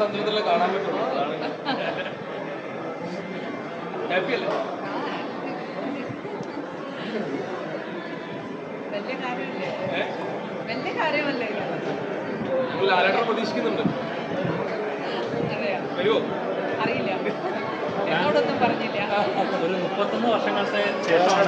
മാനസാന്തരത്തിലെ കാണാൻ പറ്റുള്ളൂ. ഹാപ്പി അല്ലേ? വലിയ കാര്യമല്ലേ? ലാലേട്ടനെ പ്രതീക്ഷിക്കുന്നുണ്ട്. വരുമോ അറിയില്ല, എന്നോടൊന്നും പറഞ്ഞില്ല. ഒരു 31 വർഷങ്ങൾക്ക് ശേഷമാണ്.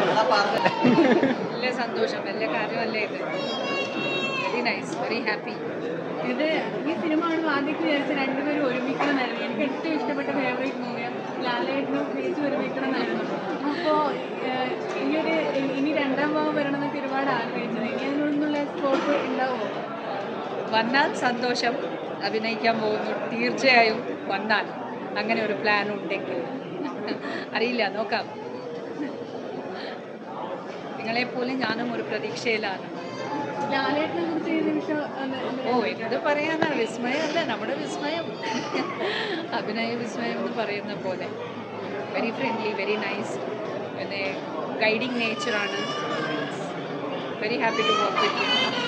വലിയ സന്തോഷം, വലിയ കാര്യമല്ലേ ഇത്. Very nice, very happy. ഇത് ഈ സിനിമ കാണുമ്പോൾ ആദ്യമൊക്കെ വിചാരിച്ച രണ്ടുപേരും ഒരുമിക്കണമെന്നായിരുന്നു. എനിക്ക് ഏറ്റവും ഇഷ്ടപ്പെട്ട ഫേവറേറ്റ് മൂവിയാണ് ലാലേട്ടനും ചേച്ചി ഒരുമിക്കണമെന്നായിരുന്നു. അപ്പോൾ ഇനി രണ്ടാം ഭാഗം വരണമെന്നൊക്കെ ഒരുപാട് ആഗ്രഹിച്ചത്. ഇനി അതിനൊന്നുള്ള സ്കോപ്പ് ഉണ്ടാവുമോ? വന്നാൽ സന്തോഷം. അഭിനയിക്കാൻ പോകുന്നു, തീർച്ചയായും വന്നാൽ. അങ്ങനെ ഒരു പ്ലാൻ ഉണ്ടെങ്കിൽ അറിയില്ല, നോക്കാം. നിങ്ങളെപ്പോലെ ഞാനും ഒരു പ്രതീക്ഷയിലാണ്. ലാലേട്ടനെ കുറിച്ച് ഈ നിമിഷം എന്ത് പറയാനാ, വിസ്മയമല്ല നമ്മുടെ വിസ്മയം. അഭിനയ വിസ്മയം എന്ന് പറയുന്ന പോലെ വെരി ഫ്രണ്ട്ലി, വെരി നൈസ്, പിന്നെ ഗൈഡിങ് നേച്ചറാണ്. Very happy to work with you.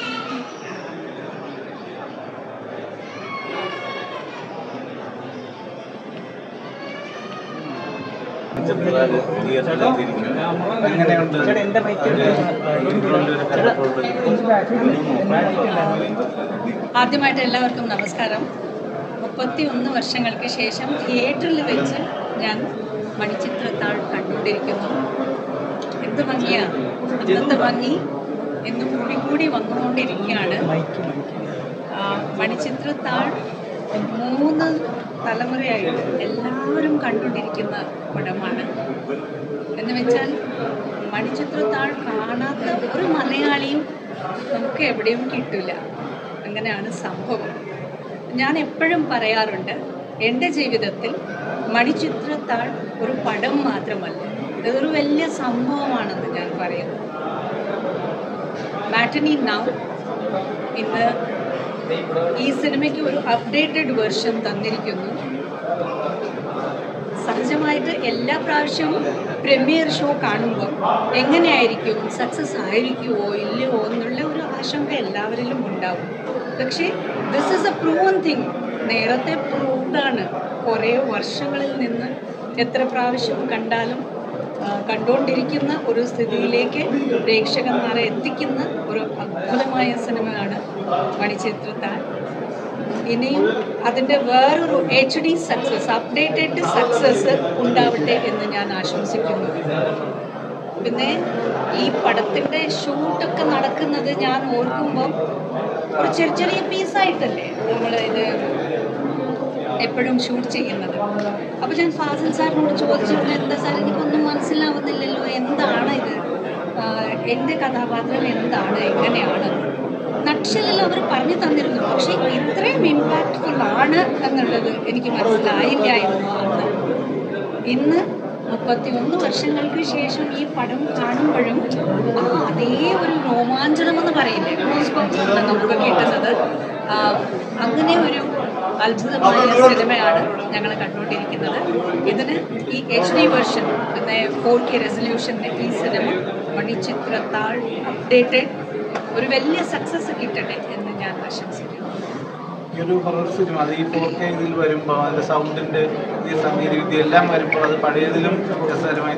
ആദ്യമായിട്ട് എല്ലാവർക്കും നമസ്കാരം. 31 വർഷങ്ങൾക്ക് ശേഷം തിയേറ്ററിൽ വെച്ച് ഞാൻ മണിച്ചിത്രത്താഴ് കണ്ടുകൊണ്ടിരിക്കുന്നു. എന്ത് ഭംഗിയാണ്! അന്നത്തെ ഭംഗി എന്നും കൂടി വന്നുകൊണ്ടിരിക്കുകയാണ്. മണിച്ചിത്രത്താഴ് 3 തലമുറയായിട്ട് എല്ലാവരും കണ്ടുകൊണ്ടിരിക്കുന്ന പടമാണ്. എന്ന് വെച്ചാൽ മണിച്ചിത്രത്താഴ് കാണാത്ത ഒരു മലയാളിയും നമുക്ക് എവിടെയും കിട്ടില്ല. അങ്ങനെയാണ് സംഭവം. ഞാൻ എപ്പോഴും പറയാറുണ്ട്, എൻ്റെ ജീവിതത്തിൽ മണിച്ചിത്രത്താഴ് ഒരു പടം മാത്രമല്ല, ഇതൊരു വലിയ സംഭവമാണെന്ന് ഞാൻ പറയുന്നു. മാറ്റനി നൗ ഇന്ന് ഈ സിനിമയ്ക്ക് ഒരു അപ്ഡേറ്റഡ് വെർഷൻ തന്നിരിക്കുന്നു. സഹജമായിട്ട് എല്ലാ പ്രാവശ്യവും പ്രീമിയർ ഷോ കാണുമ്പോൾ എങ്ങനെയായിരിക്കും, സക്സസ് ആയിരിക്കുമോ ഇല്ലയോ എന്നുള്ള ഒരു ആശങ്ക എല്ലാവരിലും ഉണ്ടാവും. പക്ഷേ this is a proven thing. നേരത്തെ പ്രൂവ്ഡാണ്. കുറേ വർഷങ്ങളിൽ നിന്ന് എത്ര പ്രാവശ്യം കണ്ടാലും കണ്ടുകൊണ്ടിരിക്കുന്ന ഒരു സ്ഥിതിയിലേക്ക് പ്രേക്ഷകന്മാരെ എത്തിക്കുന്ന ഒരു അദ്ഭുതമായ സിനിമയാണ് മണിച്ചിത്രത്താഴ്. ഇനിയും അതിൻ്റെ വേറൊരു HD സക്സസ്, അപ്ഡേറ്റഡ് സക്സസ് ഉണ്ടാവട്ടെ എന്ന് ഞാൻ ആശംസിക്കുന്നു. പിന്നെ ഈ പടത്തിൻ്റെ ഷൂട്ടൊക്കെ നടക്കുന്നത് ഞാൻ ഓർക്കുമ്പോൾ ഒരു ചെറിയ പീസായിട്ടല്ലേ നമ്മൾ ഇത് എപ്പോഴും ഷൂട്ട് ചെയ്യുന്നത്. അപ്പോൾ ഞാൻ ഫാസിൽ സാറിനോട് ചോദിച്ചിരുന്നു, എന്താ സാർ എനിക്കൊന്നും മനസ്സിലാവുന്നില്ലല്ലോ, എന്താണ് ഇത്, എൻ്റെ കഥാപാത്രം എന്താണ്, എങ്ങനെയാണ്. നക്ഷലിൽ അവർ പറഞ്ഞു തന്നിരുന്നു, പക്ഷേ ഇത്രയും ഇമ്പാക്റ്റ്ഫുൾ ആണ് എന്നുള്ളത് എനിക്ക് മനസ്സിലായില്ലായിരുന്നു അന്ന്. ഇന്ന് 31 വർഷങ്ങൾക്ക് ശേഷം ഈ പടം കാണുമ്പോഴും അതേ ഒരു രോമാഞ്ചനമെന്ന് പറയില്ലേ, ഗൂസ്ബംസാണ് നമുക്ക് കിട്ടുന്നത്. അങ്ങനെ ഒരു അത്ഭുതമായ സിനിമയാണ് ഞങ്ങൾ കണ്ടുകൊണ്ടിരിക്കുന്നത്. ഇതിന് ഈ HD വെർഷൻ, പിന്നെ 4K റെസൊല്യൂഷൻ്റെ ഈ സിനിമ മണിച്ചിത്രത്താഴ് അപ്ഡേറ്റഡ് ഒരു വലിയ സക്സസ് കിട്ടട്ടെ എന്ന് ഞാൻ ആശംസിക്കുന്നു. ഈ ഒരു ഹൊറർ സിനിമ അത് ഈ 4K ഇതിൽ വരുമ്പോൾ അതിൻ്റെ സൗണ്ടിൻ്റെ ഈ സംഗീത വിദ്യ എല്ലാം വരുമ്പോൾ അത് പഴയതിലും രസകരമായി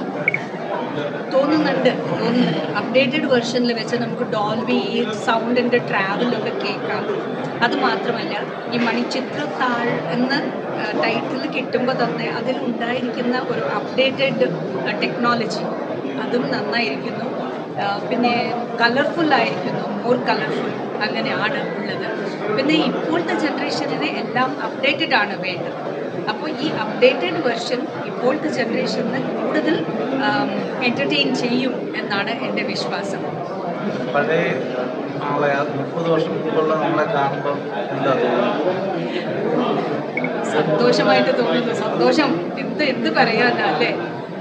തോന്നുന്നുണ്ട്. അപ്ഡേറ്റഡ് വെർഷനിൽ വെച്ച് നമുക്ക് ഡോൾബി, ഈ സൗണ്ടിൻ്റെ ട്രാവലൊക്കെ കേൾക്കാം. അതുമാത്രമല്ല, ഈ മണിച്ചിത്രത്താഴ് എന്ന ടൈറ്റിൽ കിട്ടുമ്പോൾ തന്നെ അതിലുണ്ടായിരിക്കുന്ന ഒരു അപ്ഡേറ്റഡ് ടെക്നോളജി അതും നന്നായിരിക്കുന്നു. പിന്നെ കളർഫുള്ളായിരിക്കുന്നു, മോർ കളർഫുൾ, അങ്ങനെയാണ് ഉള്ളത്. പിന്നെ ഇപ്പോഴത്തെ ജനറേഷനിന് എല്ലാം അപ്ഡേറ്റഡ് ആണ് വേണ്ടത്. അപ്പോൾ ഈ അപ്ഡേറ്റഡ് വെർഷൻ ഇപ്പോഴത്തെ ജനറേഷന് കൂടുതൽ എൻ്റർടൈൻ ചെയ്യും എന്നാണ് എൻ്റെ വിശ്വാസം. പഴയ നമ്മളെ 30 വർഷം മുമ്പുള്ള നമ്മളെ കാണുമ്പോൾ എന്താ സന്തോഷമായിട്ട് തോന്നുന്നു. സന്തോഷം എന്ത് പറയാനല്ലേ.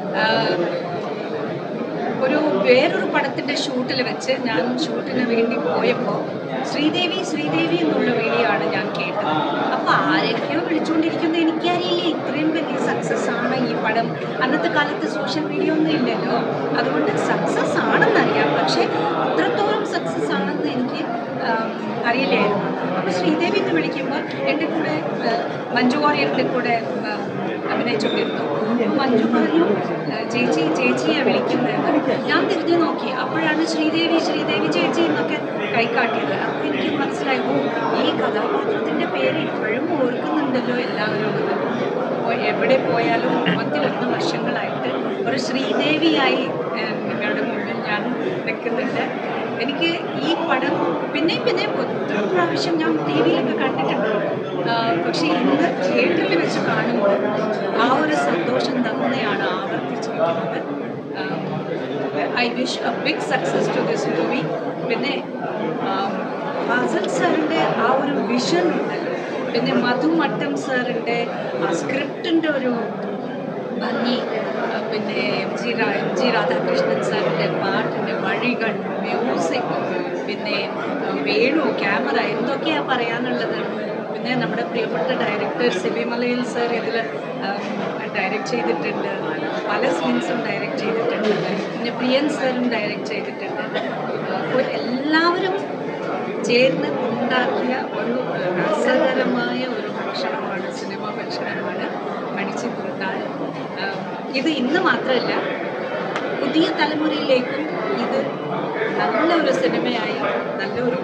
വേറൊരു പടത്തിൻ്റെ ഷൂട്ടിൽ വെച്ച് ഞാൻ ഷൂട്ടിന് വേണ്ടി പോയപ്പോൾ ശ്രീദേവി എന്നുള്ള വിളിയാണ് ഞാൻ കേട്ടത്. അപ്പോൾ ആരൊക്കെയോ വിളിച്ചുകൊണ്ടിരിക്കുന്നത് എനിക്കറിയില്ല. ഇത്രയും വലിയ സക്സസ് ആണ് ഈ പടം. അന്നത്തെ കാലത്ത് സോഷ്യൽ മീഡിയ ഒന്നും ഇല്ലല്ലോ, അതുകൊണ്ട് സക്സസ് ആണെന്നറിയാം. പക്ഷേ അത്രത്തോളം സക്സസ് ആണെന്ന് എനിക്ക് അറിയില്ലായിരുന്നു. അപ്പോൾ ശ്രീദേവി എന്ന് വിളിക്കുമ്പോൾ എൻ്റെ കൂടെ മഞ്ജു വാര്യരുടെ കൂടെ അഭിനയിച്ചുകൊണ്ടിരുന്നു. മഞ്ജു പറഞ്ഞു ചേച്ചിയെ വിളിക്കുന്നതെന്ന്. ഞാൻ തിരിഞ്ഞു നോക്കി, അപ്പോഴാണ് ശ്രീദേവി ചേച്ചി എന്നൊക്കെ കൈകാട്ടിയത്. അപ്പോൾ എനിക്ക് മനസ്സിലായി, ഈ കഥാപാത്രത്തിൻ്റെ പേര് ഇപ്പോഴും ഓർക്കുന്നുണ്ടല്ലോ എല്ലാവരും. അപ്പോൾ എവിടെ പോയാലും 31 വർഷങ്ങളായിട്ട് ഒരു ശ്രീദേവിയായി നിങ്ങളുടെ മുന്നിൽ ഞാൻ നിൽക്കുന്നുണ്ട്. എനിക്ക് ഈ പടം പിന്നെ ഒത്തിരി പ്രാവശ്യം ഞാൻ ടി വിയിലൊക്കെ കണ്ടിട്ടുണ്ട്. പക്ഷേ ഇന്ന് തിയേറ്ററിൽ വെച്ച് കാണുമ്പോൾ ആ ഒരു സന്തോഷം തന്നെയാണ് ആവർത്തിച്ചിരിക്കുന്നത്. I wish a big success to this movie. പിന്നെ ഫാസിൽ സാറിൻ്റെ ആ ഒരു വിഷൻ ഉണ്ടല്ലോ, പിന്നെ മധു മട്ടം സാറിൻ്റെ ആ സ്ക്രിപ്റ്റിൻ്റെ ഒരു ഭംഗി, പിന്നെ എം ജി രാധാകൃഷ്ണൻ സാറിൻ്റെ പാട്ടിൻ്റെ വഴികൾ, മ്യൂസിക്, പിന്നെ വേണു, ക്യാമറ, എന്തൊക്കെയാണ് പറയാനുള്ളത്. പിന്നെ നമ്മുടെ പ്രിയപ്പെട്ട ഡയറക്ടർ സിബി മലയിൽ സാർ ഇതിൽ ഡയറക്റ്റ് ചെയ്തിട്ടുണ്ട്, പല സീൻസും ഡയറക്റ്റ് ചെയ്തിട്ടുണ്ട്, പിന്നെ പ്രിയൻ സാറും ഡയറക്റ്റ് ചെയ്തിട്ടുണ്ട്. അപ്പോൾ എല്ലാവരും ചേർന്ന് ഉണ്ടാക്കിയ ഒരു രസകരമായ ഒരു ഭക്ഷണമാണ്, സിനിമ ഭക്ഷണമാണ് മണിച്ചിത്രത്താഴ്. ഇത് ഇന്ന് മാത്രമല്ല, പുതിയ തലമുറയിലേക്കും ഇത് നല്ലൊരു സിനിമയായി, നല്ലൊരു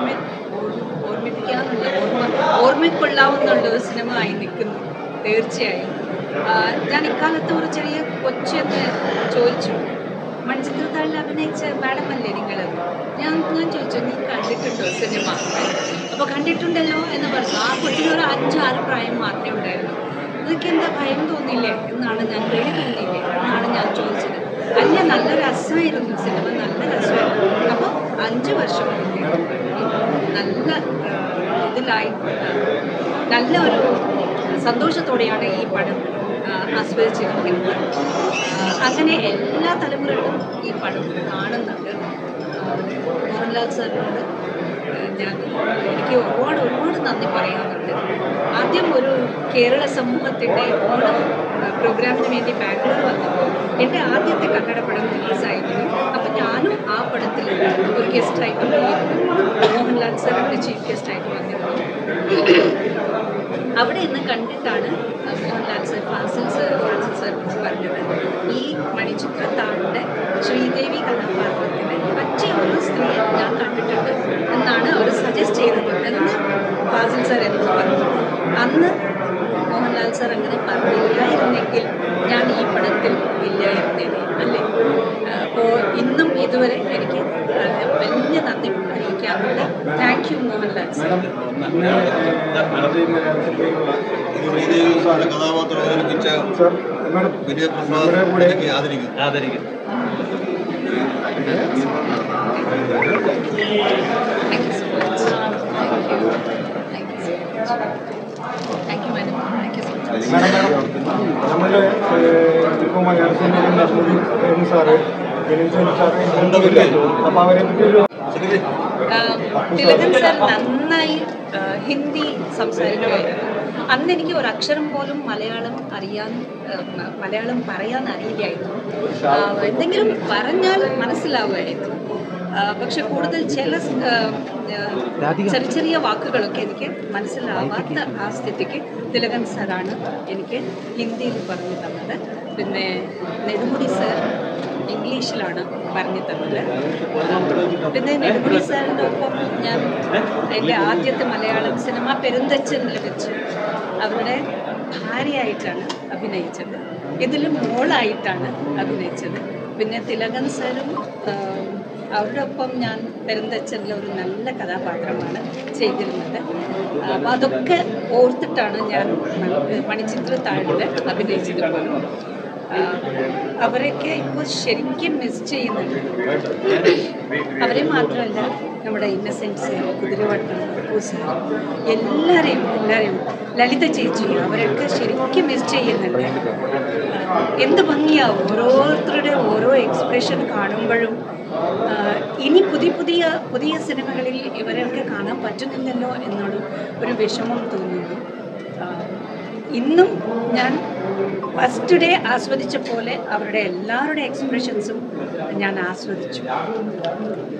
ഓർമ്മക്കൊള്ളാവുന്നുള്ളൊരു സിനിമ ആയി നിൽക്കുന്നു. തീർച്ചയായും ഞാൻ ഇക്കാലത്ത് ഒരു ചെറിയ കൊച്ചെന്ന് ചോദിച്ചു, മണിച്ചിത്രത്താഴിൽ അഭിനയിച്ച മാഡം അല്ലേ നിങ്ങൾ? ഞാൻ ചോദിച്ചു, നീ കണ്ടിട്ടുണ്ടോ സിനിമ? അപ്പോൾ കണ്ടിട്ടുണ്ടല്ലോ എന്ന് പറഞ്ഞു. ആ കൊച്ചിനൊരു 5-6 പ്രായം മാത്രമേ ഉണ്ടായിരുന്നു. ഇതൊക്കെ എന്താ ഭയം തോന്നിയില്ലേ എന്നാണ് ഞാൻ, പേടി തോന്നിയില്ലേ എന്നാണ് ഞാൻ ചോദിച്ചത്. അല്ല, നല്ല രസമായിരുന്നു സിനിമ, നല്ല രസമായിരുന്നു. അപ്പോൾ 5 വർഷം നല്ല ഇതിലായി നല്ല ഒരു സന്തോഷത്തോടെയാണ് ഈ പടം ആസ്വദിച്ചിരിക്കുന്നത്. അങ്ങനെ എല്ലാ തലമുറകളും ഈ പടം കാണുന്നുണ്ട്. മോഹൻലാൽ സാറിനോട് എനിക്ക് ഒരുപാട് നന്ദി പറയാനുണ്ട്. ആദ്യം ഒരു കേരള സമൂഹത്തിൻ്റെ ഓണം പ്രോഗ്രാമിന് വേണ്ടി ബാംഗ്ലൂർ വന്നപ്പോൾ എൻ്റെ ആദ്യത്തെ കന്നഡ പടം റിലീസായിരുന്നു. അപ്പോൾ ഞാനും ആ പടത്തിൽ ഒരു ഗസ്റ്റായിട്ട് പോയിരുന്നു. മോഹൻലാൽ സാർ അവിടെ ചീഫ് ഗസ്റ്റായിട്ട് വന്നിരുന്നു. അവിടെ നിന്ന് കണ്ടിട്ടാണ് മോഹൻലാൽ സാർ ഫാസിൽ സാർ പറഞ്ഞത്, ഈ മണിച്ചിത്രത്താഴിൻ്റെ ശ്രീദേവി കഥാപാത്രത്തിന് പറ്റിയ ഒരു സ്ത്രീയെ ഞാൻ കണ്ടിട്ടുണ്ട് എന്നാണ് അവർ സജസ്റ്റ് ചെയ്തത് എന്ന് ഫാസിൽ സാർ എന്നോട് പറഞ്ഞു. അന്ന് മോഹൻലാൽ സാർ അങ്ങനെ പറഞ്ഞില്ലായിരുന്നെങ്കിൽ ഞാൻ ഈ പടത്തിൽ ഇല്ലായിരുന്നേനെ അല്ലേ. അപ്പോൾ ഇന്നും ഇതുവരെ എനിക്ക് വലിയ നന്ദി അറിയിക്കാറുണ്ട്. Thank you Mohanlal sir. കഥാപാത്രം അവതരിപ്പിച്ച വിജയപ്രസാദ് ആദരിക്കും. Thank you so much. Thank you so much. Thank you, madam. Thank you so much. നമ്മൾ ഇപ്പോൾ മലയാള സിനിമയിൽ സാറ് അപ്പോൾ അവരെ പറ്റി ഒരു തിലകൻ സാർ നന്നായി ഹിന്ദി സംസാരിക്കുമായിരുന്നു. അന്ന് എനിക്ക് ഒരക്ഷരം പോലും മലയാളം പറയാൻ അറിയില്ലായിരുന്നു. എന്തെങ്കിലും പറഞ്ഞാൽ മനസ്സിലാവുമായിരുന്നു. പക്ഷെ കൂടുതൽ ചെറിയ വാക്കുകളൊക്കെ എനിക്ക് മനസ്സിലാവാത്ത ആ സ്ഥിതിക്ക് തിലകൻ സാറാണ് എനിക്ക് ഹിന്ദിയിൽ പറഞ്ഞു തന്നത്. പിന്നെ നെടുമുടി സാർ ഇംഗ്ലീഷിലാണ് പറഞ്ഞു തന്നത്. പിന്നെ നെടുമുടി സാറിൻ്റെ ഒപ്പം ഞാൻ എൻ്റെ ആദ്യത്തെ മലയാളം സിനിമ പെരുന്തച്ചനിൽ വെച്ച് അവരുടെ ഭാര്യയായിട്ടാണ് അഭിനയിച്ചത്. ഇതിലും മോളായിട്ടാണ് അഭിനയിച്ചത്. പിന്നെ തിലകൻ സാറും അവരുടെ ഒപ്പം ഞാൻ പെരുന്തച്ചനിലെ ഒരു നല്ല കഥാപാത്രമാണ് ചെയ്തിരുന്നത്. അപ്പോൾ അതൊക്കെ ഓർത്തിട്ടാണ് ഞാൻ മണിച്ചിത്രത്താഴിൽ അഭിനയിച്ചത് പോലും. അവരൊക്കെ ഇപ്പോൾ ശരിക്കും മിസ് ചെയ്യുന്നുണ്ട്. അവരെ മാത്രമല്ല, നമ്മുടെ ഇന്നസെൻസ്, കുതിരവട്ടം, എല്ലാവരെയും ലളിത ചേച്ചി, അവരൊക്കെ ശരിക്കും മിസ് ചെയ്യുന്നുണ്ട്. എന്ത് ഭംഗിയാവും ഓരോരുത്തരുടെ ഓരോ എക്സ്പ്രഷൻ കാണുമ്പോഴും. ഇനി പുതിയ സിനിമകളിൽ ഇവരൊക്കെ കാണാൻ പറ്റുന്നില്ലല്ലോ എന്നുള്ള ഒരു വിഷമം തോന്നുന്നു. ഇന്നും ഞാൻ ഫസ്റ്റ് ഡേ ആസ്വദിച്ച പോലെ അവരുടെ എല്ലാവരുടെ എക്സ്പ്രഷൻസും ഞാൻ ആസ്വദിച്ചു.